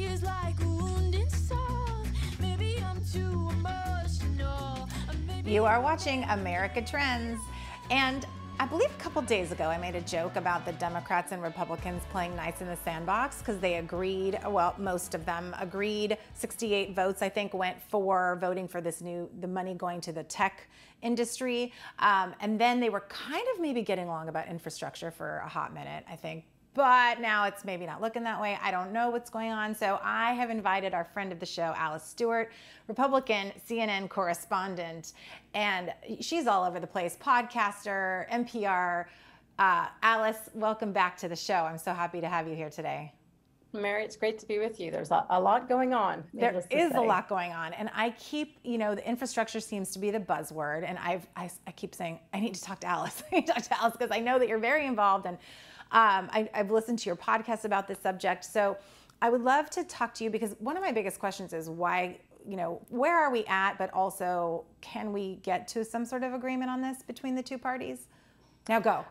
feels like a wound inside. Maybe I'm too emotional. You are watching America Trends, and I believe a couple days ago I made a joke about the Democrats and Republicans playing nice in the sandbox because they agreed, well, most of them agreed, 68 votes I think went for voting for this the money going to the tech industry. And then they were kind of maybe getting along about infrastructure for a hot minute, I think. But now it's maybe not looking that way. I don't know what's going on. So I have invited our friend of the show, Alice Stewart, Republican CNN correspondent, and she's all over the place, podcaster, NPR. Alice, welcome back to the show. I'm so happy to have you here today. Mary, it's great to be with you. There's a lot going on. There is a lot going on. And I keep, the infrastructure seems to be the buzzword. And I keep saying, I need to talk to Alice. I need to talk to Alice because I know that you're very involved. And I've listened to your podcast about this subject. So I would love to talk to you because one of my biggest questions is why, where are we at? But also, can we get to some sort of agreement on this between the two parties? Now go.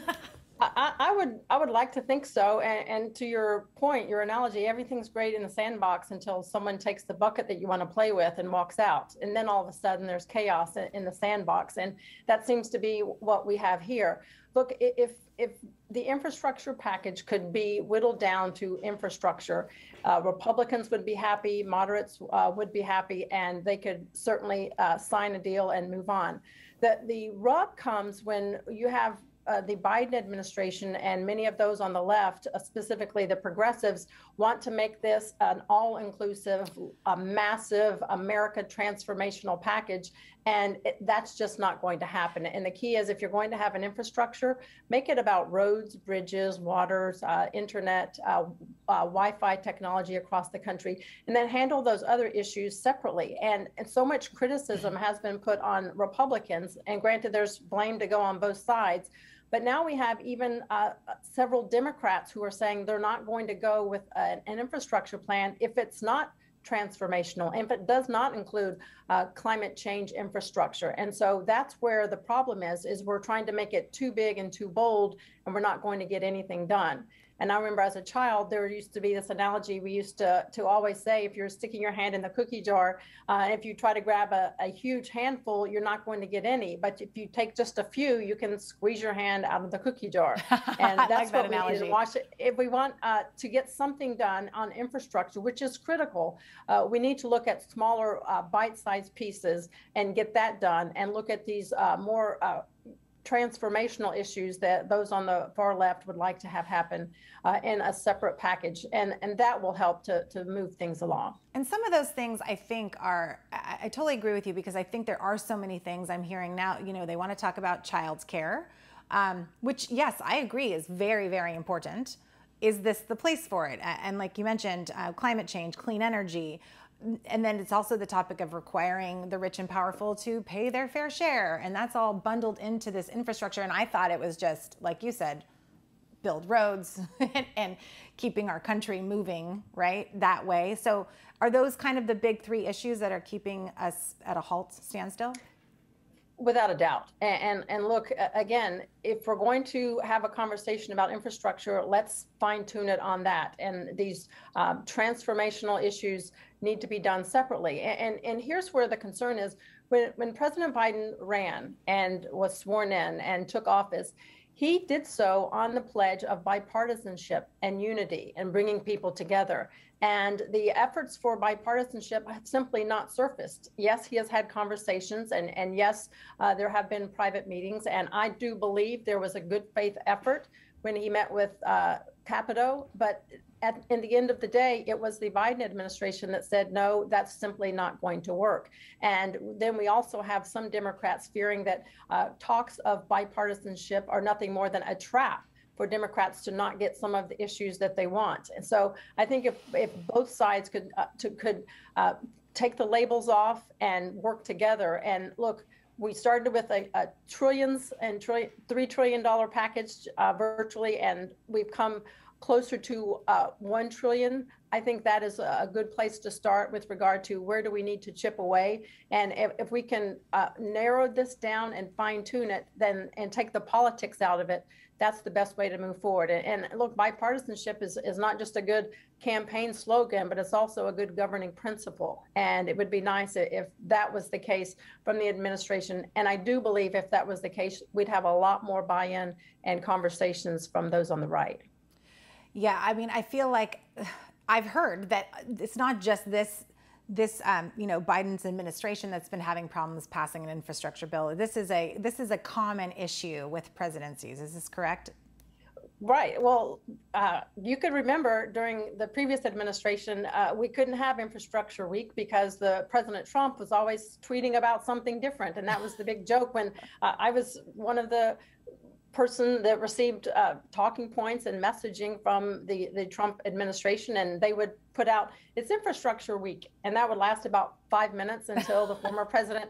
I would like to think so. And to your point, your analogy, everything's great in the sandbox until someone takes the bucket that you want to play with and walks out. And then all of a sudden there's chaos in the sandbox. And that seems to be what we have here. Look, if the infrastructure package could be whittled down to infrastructure, Republicans would be happy, moderates would be happy, and they could certainly sign a deal and move on. The rub comes when you have the Biden administration and many of those on the left, specifically the progressives, want to make this an all-inclusive, massive America transformational package. And that's just not going to happen. And the key is if you're going to have an infrastructure, make it about roads, bridges, waters, internet, Wi-Fi technology across the country, and then handle those other issues separately. And so much criticism has been put on Republicans, and granted, there's blame to go on both sides. But now we have even several Democrats who are saying they're not going to go with an infrastructure plan if it's not transformational, if it does not include climate change infrastructure. And so that's where the problem is we're trying to make it too big and too bold, and we're not going to get anything done. And I remember as a child, there used to be this analogy we used to always say, if you're sticking your hand in the cookie jar, if you try to grab a huge handful, you're not going to get any. But if you take just a few, you can squeeze your hand out of the cookie jar. And that's what we need to watch. If we want to get something done on infrastructure, which is critical, we need to look at smaller bite-sized pieces and get that done, and look at these more transformational issues that those on the far left would like to have happen in a separate package. And that will help to move things along. And some of those things I think I totally agree with you because I think there are so many things I'm hearing now. They want to talk about child's care, which, yes, I agree is very, very important. Is this the place for it? And like you mentioned, climate change, clean energy. And then it's also the topic of requiring the rich and powerful to pay their fair share. And that's all bundled into this infrastructure. And I thought it was just, like you said, build roads and keeping our country moving, right, that way. So are those kind of the big three issues that are keeping us at a halt, standstill? Without a doubt. And look, again, if we're going to have a conversation about infrastructure, let's fine tune it on that. And these transformational issues need to be done separately. And here's where the concern is. When President Biden ran and was sworn in and took office, he did so on the pledge of bipartisanship and unity and bringing people together. And the efforts for bipartisanship have simply not surfaced. Yes, he has had conversations, and yes, there have been private meetings. And I do believe there was a good faith effort when he met with Capito. But in the end of the day, it was the Biden administration that said, no, that's simply not going to work. And then we also have some Democrats fearing that talks of bipartisanship are nothing more than a trap for Democrats to not get some of the issues that they want. And so I think if both sides could take the labels off and work together. And look, we started with $3 trillion package virtually, and we've come closer to 1 trillion, I think that is a good place to start with regard to where do we need to chip away. And if we can narrow this down and fine tune it, then and take the politics out of it, that's the best way to move forward. And look, bipartisanship is not just a good campaign slogan, but it's also a good governing principle. And it would be nice if that was the case from the administration. And I do believe if that was the case, we'd have a lot more buy-in and conversations from those on the right. Yeah, I mean, I feel like I've heard that it's not just this Biden's administration that's been having problems passing an infrastructure bill. This is a common issue with presidencies. Is this correct? Right. Well, you could remember during the previous administration, we couldn't have infrastructure week because the President Trump was always tweeting about something different. And that was the big joke when I was one of the person that received talking points and messaging from the Trump administration, and they would put out, it's infrastructure week. And that would last about 5 minutes until the former president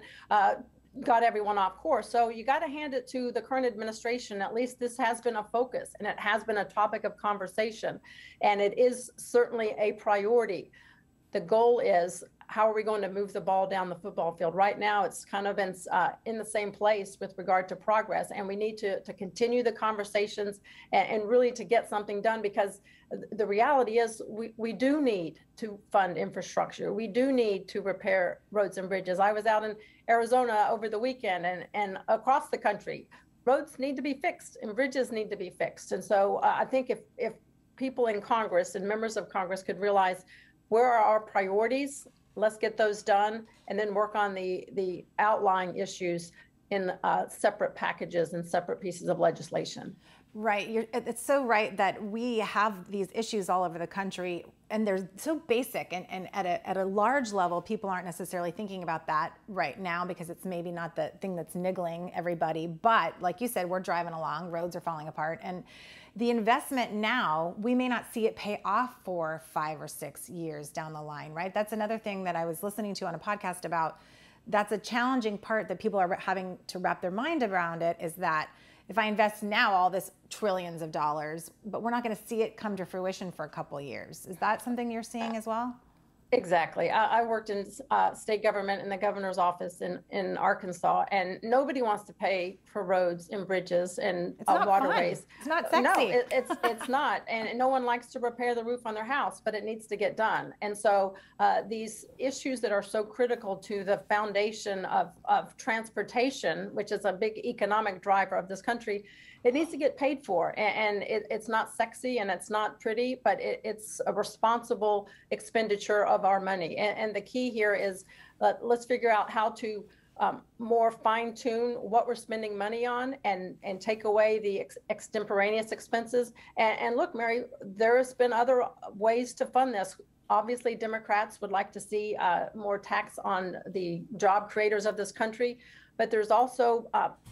got everyone off course. So you got to hand it to the current administration. At least this has been a focus and it has been a topic of conversation. And it is certainly a priority. The goal is, how are we going to move the ball down the football field? Right now, it's kind of been in the same place with regard to progress. And we need to continue the conversations and really to get something done, because the reality is we do need to fund infrastructure. We do need to repair roads and bridges. I was out in Arizona over the weekend and across the country. Roads need to be fixed and bridges need to be fixed. And so I think if people in Congress and members of Congress could realize where are our priorities, let's get those done, and then work on the outlying issues in separate packages and separate pieces of legislation. Right. It's so right that we have these issues all over the country, and they're so basic, and at a large level, people aren't necessarily thinking about that right now because it's maybe not the thing that's niggling everybody. But like you said, we're driving along, roads are falling apart, and the investment now, we may not see it pay off for 5 or 6 years down the line, right? That's another thing that I was listening to on a podcast about. That's a challenging part that people are having to wrap their mind around it, is that if I invest now all this trillions of dollars, but we're not going to see it come to fruition for a couple of years. Is that something you're seeing as well? Exactly. I worked in state government in the governor's office in Arkansas, and nobody wants to pay for roads and bridges and waterways. Fun. It's not sexy. No, it's not. And no one likes to repair the roof on their house, but it needs to get done. And so these issues that are so critical to the foundation of transportation, which is a big economic driver of this country, it needs to get paid for. And it's not sexy and it's not pretty, but it's a responsible expenditure of our money. And the key here is let's figure out how to more fine tune what we're spending money on and take away the extemporaneous expenses. And look, Mary, there has been other ways to fund this. Obviously, Democrats would like to see more tax on the job creators of this country, but there's also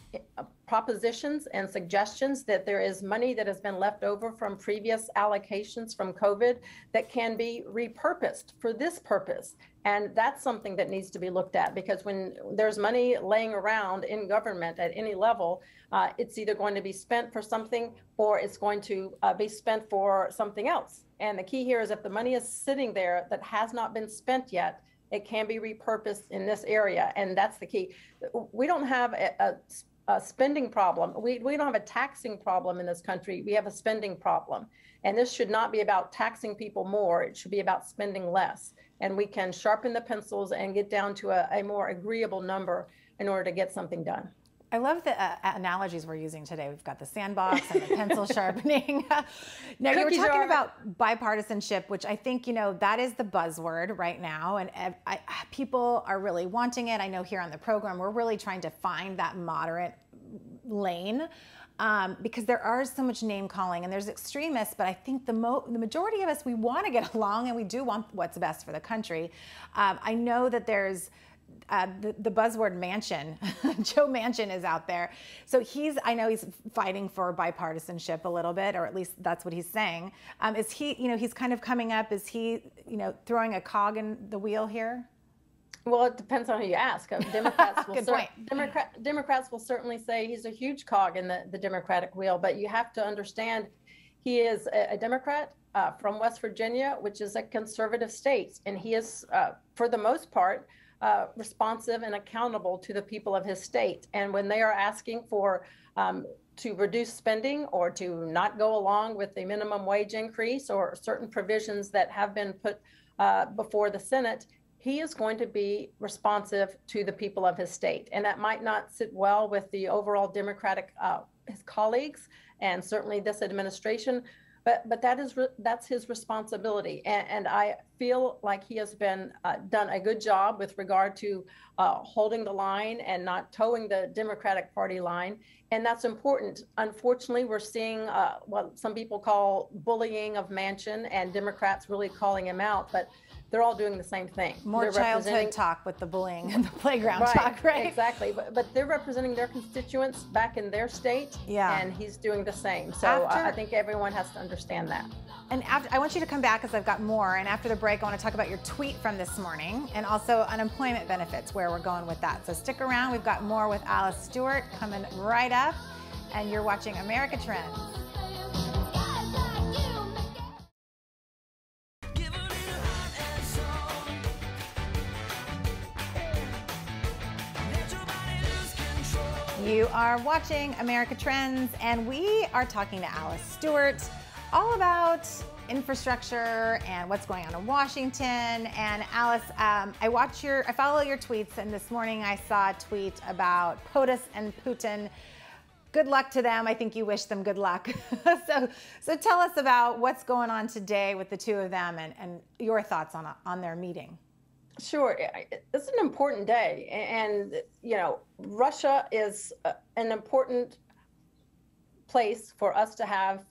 propositions and suggestions that there is money that has been left over from previous allocations from COVID that can be repurposed for this purpose. And that's something that needs to be looked at, because when there's money laying around in government at any level, it's either going to be spent for something or it's going to be spent for something else. And the key here is if the money is sitting there that has not been spent yet, it can be repurposed in this area. And that's the key. We don't have a spending problem. We don't have a taxing problem in this country. We have a spending problem. And this should not be about taxing people more. It should be about spending less. And we can sharpen the pencils and get down to a more agreeable number in order to get something done. I love the analogies we're using today. We've got the sandbox and the pencil sharpening. Now, you were talking about bipartisanship, which I think, that is the buzzword right now. And people are really wanting it. I know here on the program, we're really trying to find that moderate lane because there are so much name calling and there's extremists. But I think the majority of us, we want to get along and we do want what's best for the country. I know that there's the buzzword Manchin. Joe Manchin is out there. So I know he's fighting for bipartisanship a little bit, or at least that's what he's saying. Is he, he's kind of coming up, is he, throwing a cog in the wheel here? Well, it depends on who you ask. Democrats Democrats will certainly say he's a huge cog in the Democratic wheel, but you have to understand He is a Democrat from West Virginia, which is a conservative state, and he is, for the most part, responsive and accountable to the people of his state. And when they are asking for to reduce spending or to not go along with the minimum wage increase or certain provisions that have been put before the Senate, he is going to be responsive to the people of his state. And that might not sit well with the overall Democratic his colleagues and certainly this administration, but that's his responsibility. And I feel like he has been done a good job with regard to holding the line and not towing the Democratic Party line. And that's important. Unfortunately, we're seeing what some people call bullying of Manchin, and Democrats really calling him out, but they're all doing the same thing. More childhood talk with the bullying and the playground talk, right? Exactly. But they're representing their constituents back in their state, and he's doing the same. So I think everyone has to understand that. And I want you to come back because I've got more. And after the break, I want to talk about your tweet from this morning and also unemployment benefits, where we're going with that. So stick around. We've got more with Alice Stewart coming right up. And you're watching America Trends. You are watching America Trends, and we are talking to Alice Stewart all about infrastructure and what's going on in Washington. And Alice, I follow your tweets, and this morning I saw a tweet about POTUS and Putin. Good luck to them. I think you wish them good luck. So tell us about what's going on today with the two of them and your thoughts on their meeting. Sure. It's an important day. And, you know, Russia is an important place for us to have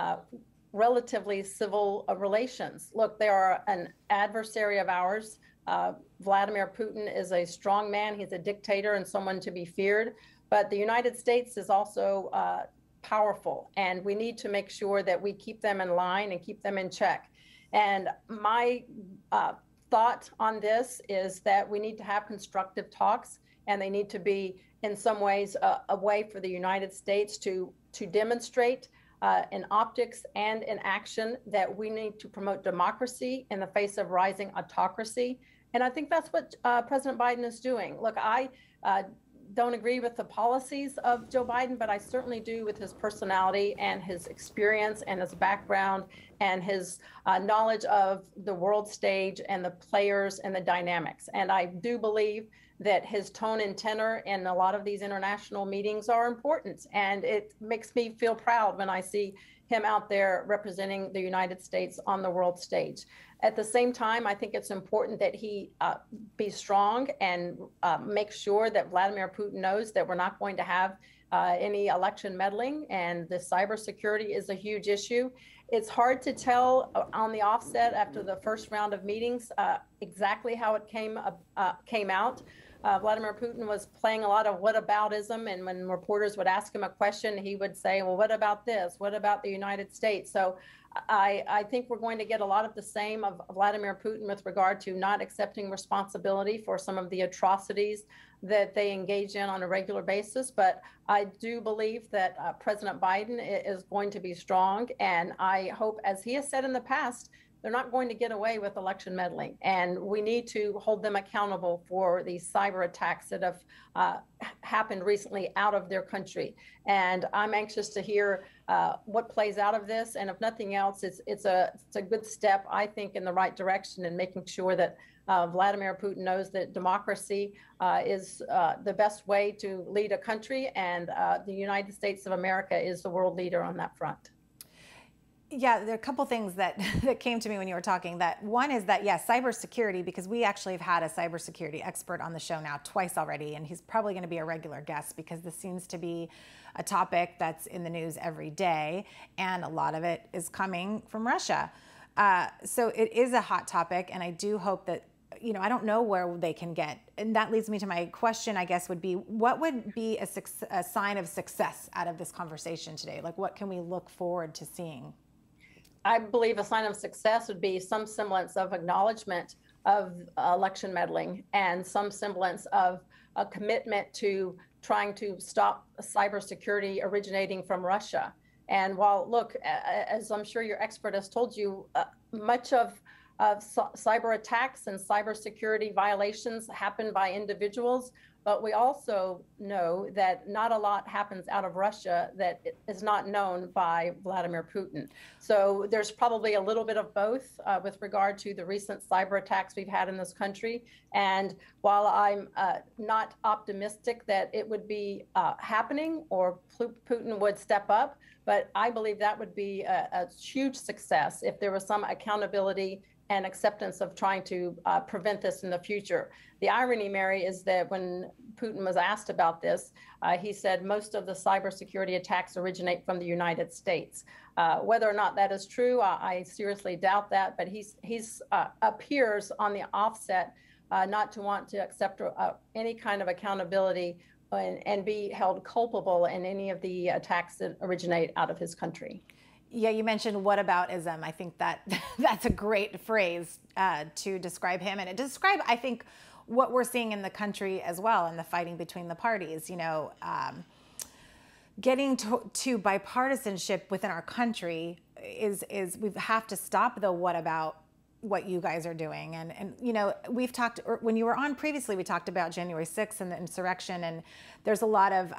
relatively civil relations. Look, they are an adversary of ours. Vladimir Putin is a strong man. He's a dictator and someone to be feared. But the United States is also powerful, and we need to make sure that we keep them in line and keep them in check. And my thought on this is that we need to have constructive talks, and they need to be in some ways a way for the United States to demonstrate in optics and in action that we need to promote democracy in the face of rising autocracy. And I think that's what President Biden is doing. Look, I don't agree with the policies of Joe Biden, but I certainly do with his personality and his experience and his background and his knowledge of the world stage and the players and the dynamics. And I do believe that his tone and tenor in a lot of these international meetings are important. And it makes me feel proud when I see him out there representing the United States on the world stage. At the same time, I think it's important that he be strong and make sure that Vladimir Putin knows that we're not going to have any election meddling, and the cybersecurity is a huge issue. It's hard to tell on the offset after the first round of meetings exactly how it came out. Vladimir Putin was playing a lot of whataboutism, and when reporters would ask him a question, he would say, well, what about this? What about the United States? So I think we're going to get a lot of the same of Vladimir Putin with regard to not accepting responsibility for some of the atrocities that they engage in on a regular basis. But I do believe that President Biden is going to be strong. And I hope, as he has said in the past, they're not going to get away with election meddling. And we need to hold them accountable for these cyber attacks that have happened recently out of their country. And I'm anxious to hear what plays out of this. And if nothing else, it's a good step, I think, in the right direction in making sure that Vladimir Putin knows that democracy is the best way to lead a country. And the United States of America is the world leader on that front. Yeah, there are a couple things that came to me when you were talking. That one is that, yes, cybersecurity, because we actually have had a cybersecurity expert on the show now twice already, and he's probably going to be a regular guest because this seems to be a topic that's in the news every day, and a lot of it is coming from Russia. So it is a hot topic, and I do hope that, you know, I don't know where they can get. And that leads me to my question, I guess, would be, what would be a sign of success out of this conversation today? Like, what can we look forward to seeing? I believe a sign of success would be some semblance of acknowledgement of election meddling and some semblance of a commitment to trying to stop cybersecurity originating from Russia. And while, look, as I'm sure your expert has told you, much of cyber attacks and cybersecurity violations happen by individuals, but we also know that not a lot happens out of Russia that is not known by Vladimir Putin. So there's probably a little bit of both with regard to the recent cyber attacks we've had in this country. And while I'm not optimistic that it would be happening or Putin would step up, but I believe that would be a huge success if there was some accountability and acceptance of trying to prevent this in the future. The irony, Mary, is that when Putin was asked about this, he said most of the cybersecurity attacks originate from the United States. Whether or not that is true, I seriously doubt that, but he's appears on the offset not to want to accept any kind of accountability and be held culpable in any of the attacks that originate out of his country. Yeah, you mentioned whataboutism. I think that's a great phrase to describe him, and it describes, I think, what we're seeing in the country as well, in the fighting between the parties. You know, getting to bipartisanship within our country is we have to stop the what about what you guys are doing. And you know, we've talked, when you were on previously, we talked about January 6th and the insurrection, and there's a lot of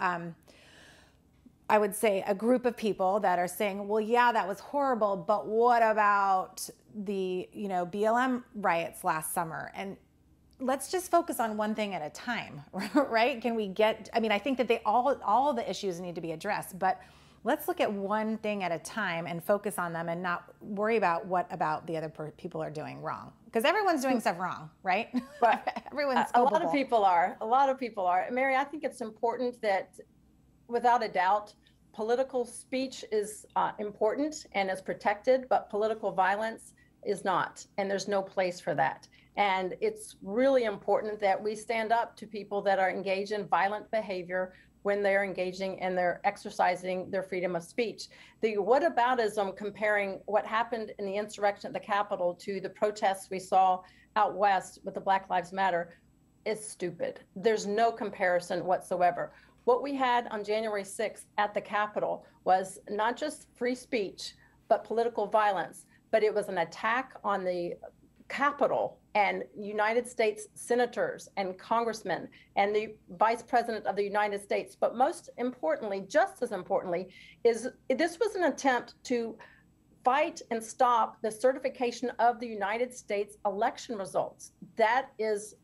I would say a group of people that are saying, well, yeah, that was horrible, but what about the, you know, BLM riots last summer? And let's just focus on one thing at a time, right? Can we get, I mean, I think that all the issues need to be addressed, but let's look at one thing at a time and focus on them and not worry about what about the other people are doing wrong. Because everyone's doing stuff wrong, right? But everyone's a lot of people are. A lot of people are. Mary, I think it's important that, without a doubt, political speech is important and is protected, but political violence is not, and there's no place for that. And it's really important that we stand up to people that are engaged in violent behavior when they're engaging and they're exercising their freedom of speech. The whataboutism, comparing what happened in the insurrection at the Capitol to the protests we saw out west with the Black Lives Matter, is stupid. There's no comparison whatsoever. What we had on January 6th at the Capitol was not just free speech, but political violence. But it was an attack on the Capitol and United States senators and congressmen and the Vice President of the United States. But most importantly, just as importantly, is this was an attempt to fight and stop the certification of the United States election results. That is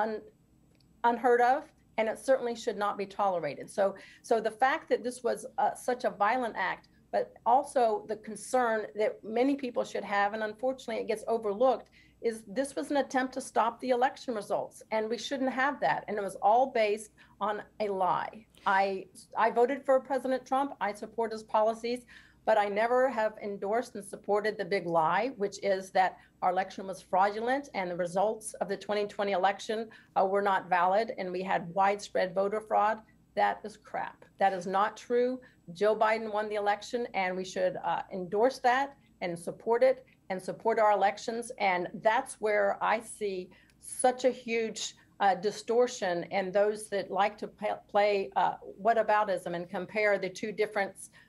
unheard of. And it certainly should not be tolerated. So the fact that this was such a violent act, but also the concern that many people should have, and unfortunately it gets overlooked, is this was an attempt to stop the election results, and we shouldn't have that. And it was all based on a lie. I voted for President Trump. I support his policies, but I never have endorsed and supported the big lie, which is that our election was fraudulent and the results of the 2020 election were not valid and we had widespread voter fraud. That is crap. That is not true. Joe Biden won the election, and we should endorse that and support it and support our elections. And that's where I see such a huge distortion, and those that like to play whataboutism and compare the two different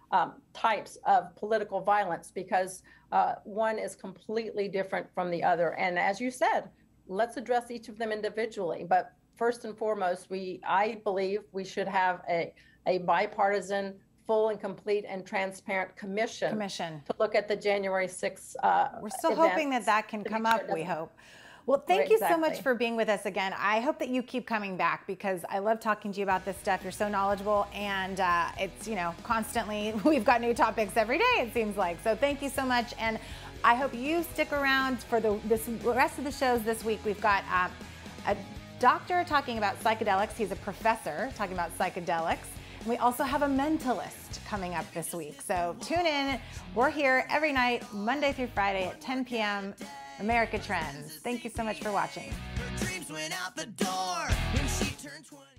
types of political violence, because one is completely different from the other. And as you said, let's address each of them individually. But first and foremost, I believe we should have a bipartisan, full and complete and transparent commission to look at the January 6th We're still hoping that can come up, we hope. Well, thank you so much for being with us again. I hope that you keep coming back, because I love talking to you about this stuff. You're so knowledgeable, and it's, you know, constantly, we've got new topics every day, it seems like. So thank you so much, and I hope you stick around for the rest of the shows this week. We've got a doctor talking about psychedelics. He's a professor talking about psychedelics. And we also have a mentalist coming up this week. So tune in. We're here every night, Monday through Friday at 10 p.m. America Trends. Thank you so much for watching. Her dreams went out the door when she turned 20.